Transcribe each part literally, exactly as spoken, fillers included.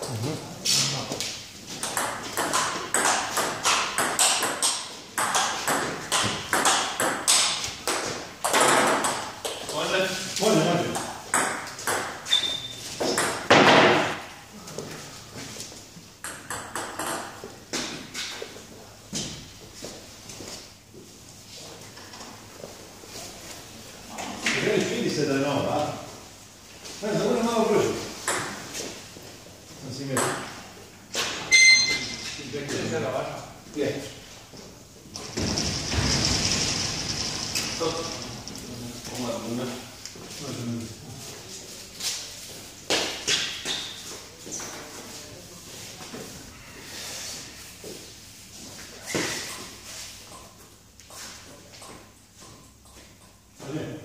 Vidi se da je nova, a? Ne, da bude malo brže. Sam si imao. Je. Je. Stop. Omar, bume. Može mi. Ajde.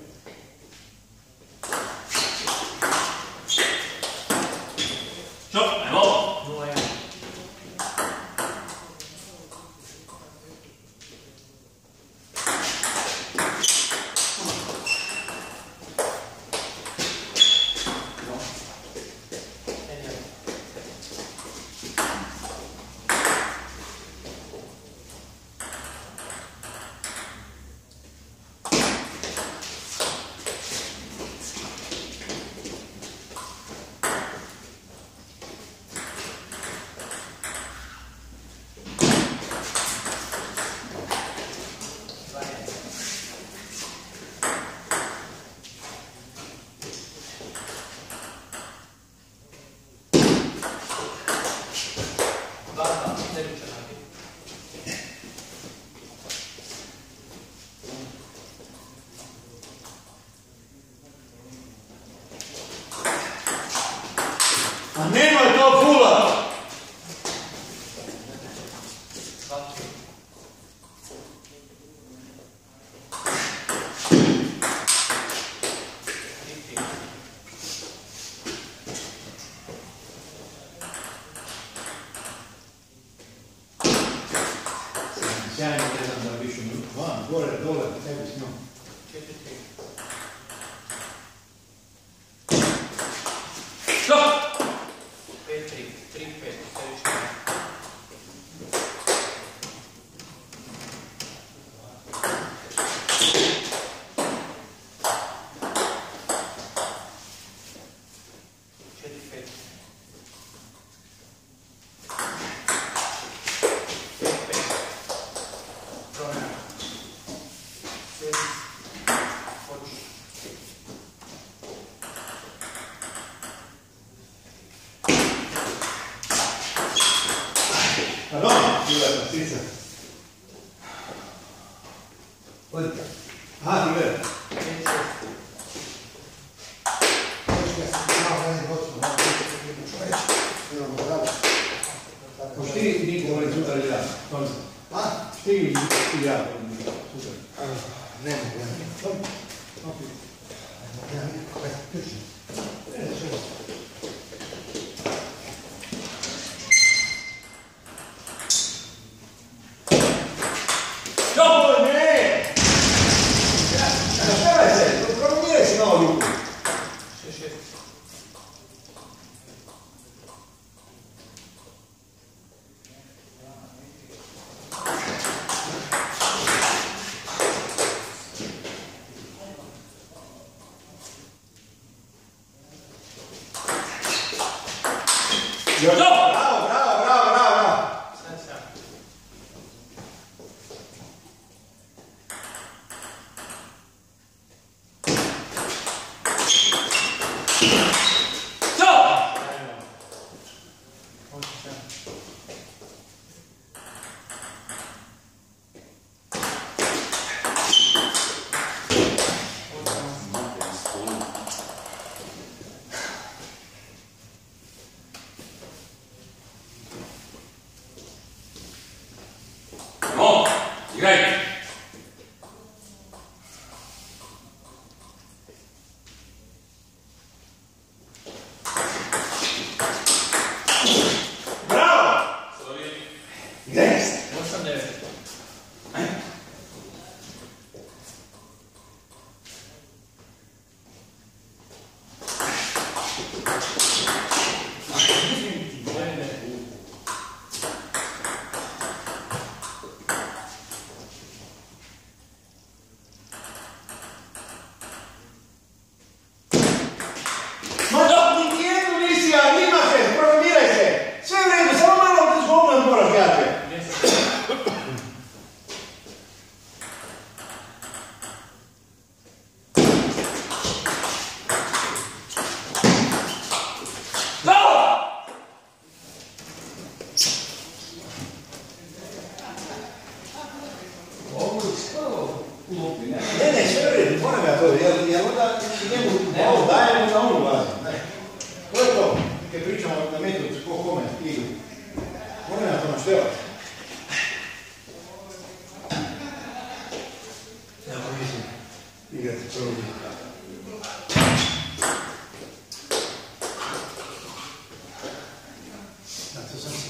A nemoj to fula! Sjajno gledam da više van, gore, dole, tebi s njom. Stop! pet tri, tri pet, četiri pet. Pardon, bila je pastica. Odite. Aha, ti gleda. Hoćeš ti Niko govoriti sutra ili ja? A? Ti ili ja? Sutra. Ne mogu, ja ne mogu. Ja ne mogu, ja ključim. Ne, ne, ne. Bravo, bravo, bravo, bravo, bravo.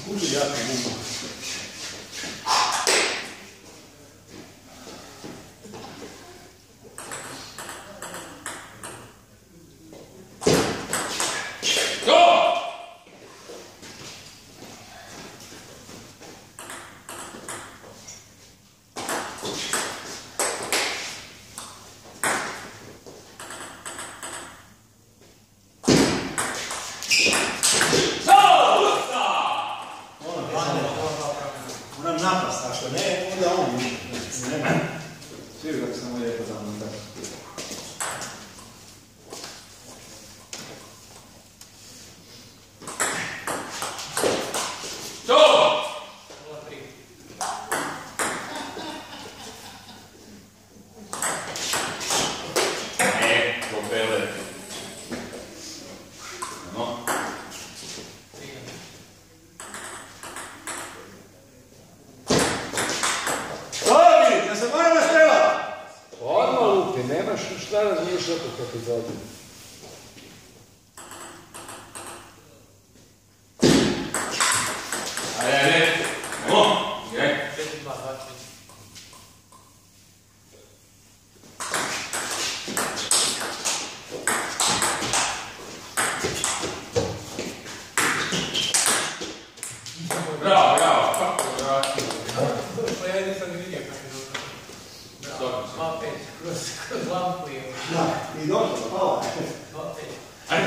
Kući jako budu. Moram napast, ako ne, onda on više. Nema. Svi kako sam ovdje rekao za mnom tako. Nemaš šta razmišljati kako dođe. Ajde, ajde. Evo, gdje? četiri dva dva četiri. Bravo, bravo. Kako bravo? Pa ja nisam ni vidio kako je dobro. dva pet, kroz lampu je. Da, i došlo, hvala. dva pet. Ajde.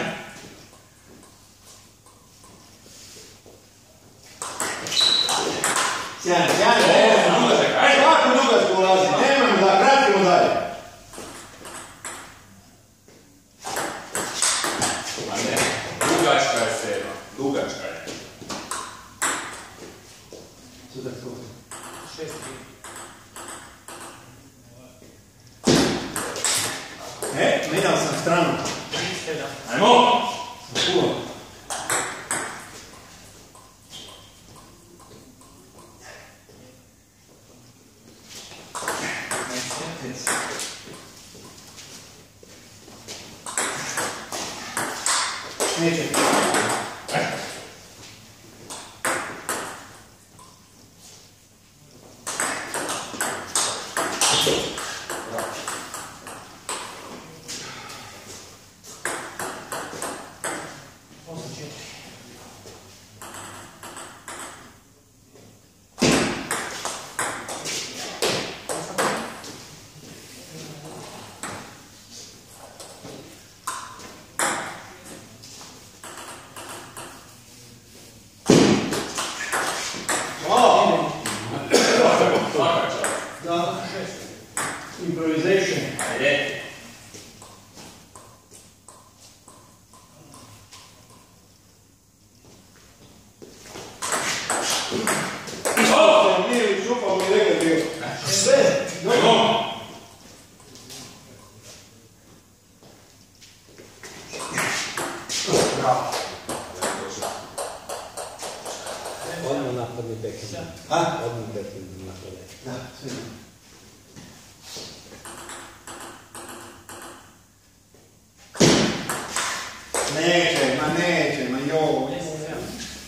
Sjajno, sjajno, nema. Svako dugačko ulazi, nemojmo da kratimo dalje. A ne, dugačka je seba. Dugačka je. Sudac koliko? šest tri. E, menjao sam stranu. tri sedam. Ajmo! Puno. Neće. osam četiri. Da. Improvisation. Ajde. O! Nije li čupao mi rekao bio. Sve, dobro. Bravo. Odmah napadni backhand. A? Odmah backhand napadni. Da, sve. Neće, ma neće, ma joj. deset sedam.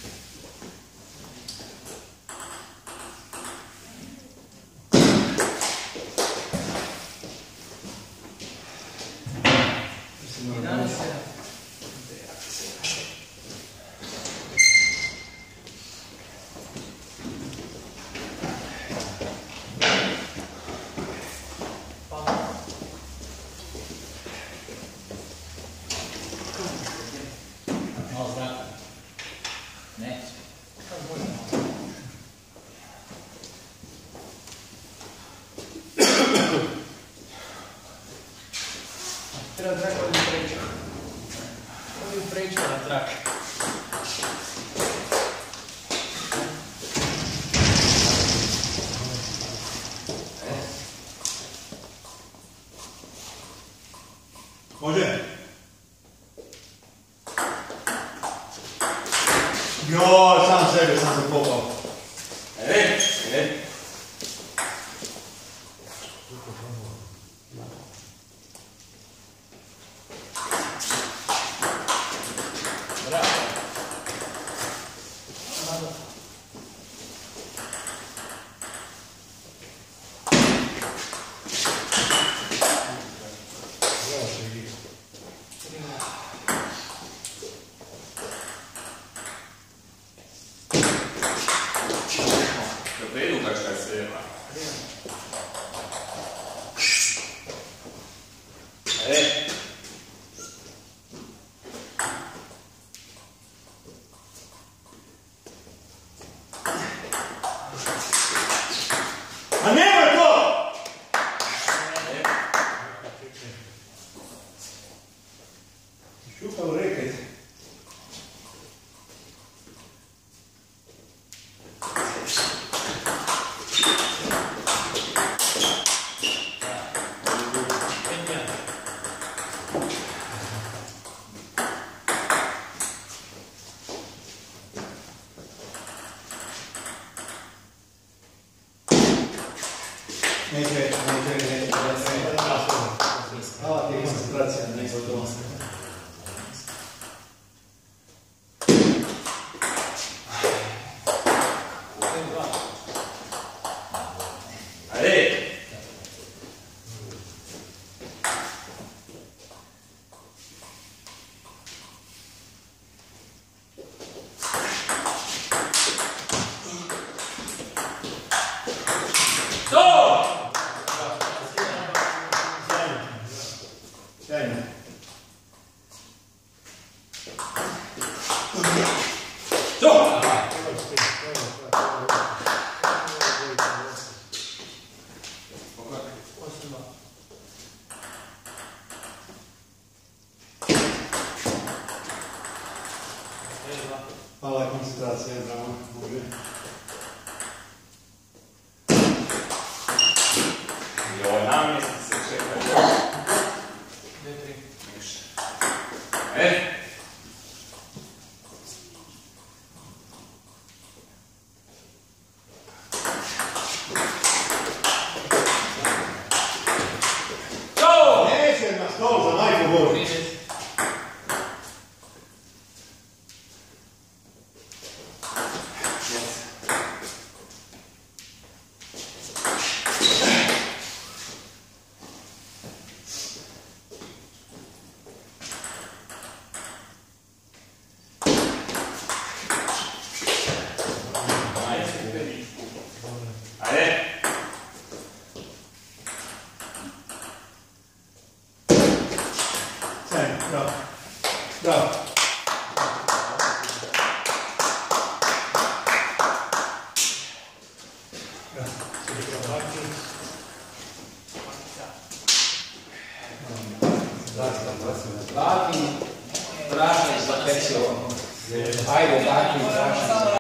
jedanaest sedam. Malo zraka. Ne. Treba traka ovdje preći. Ovdje preći na traka. Može? Joj, sam sebe sam se popao. Ajde, ajde. Bravo. A nemoj to! Šupa u reket. Neće, neće, neće, neće. Hvala ti koncentracija, neće to. Ajde! Sjajno. To! Hvala koncentracija, bravo, može. Joj, namjesti se čekaj. E? To! Neće na stol za majku Boru. Ajde! Sjajno, bravo. Bravo. Bakin, prašaj za pecivo. Ajde, bakin, prašaj.